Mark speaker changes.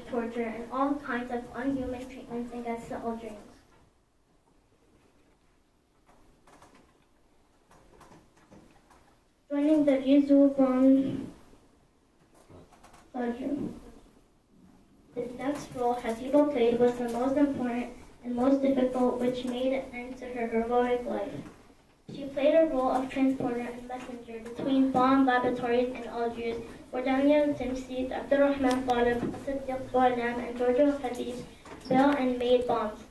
Speaker 1: torture, and all kinds of unhuman treatments against the Algerians. Joining the Gizu bomb Algeria. The next role Hassiba played was the most important and most difficult, which made an end to her heroic life. She played a role of transporter and messenger between bomb laboratories in Algiers, where Daniel Timsit, Abdurrahman Talib, Siddiq Boualam, and Giorgio Hadid built and made bombs.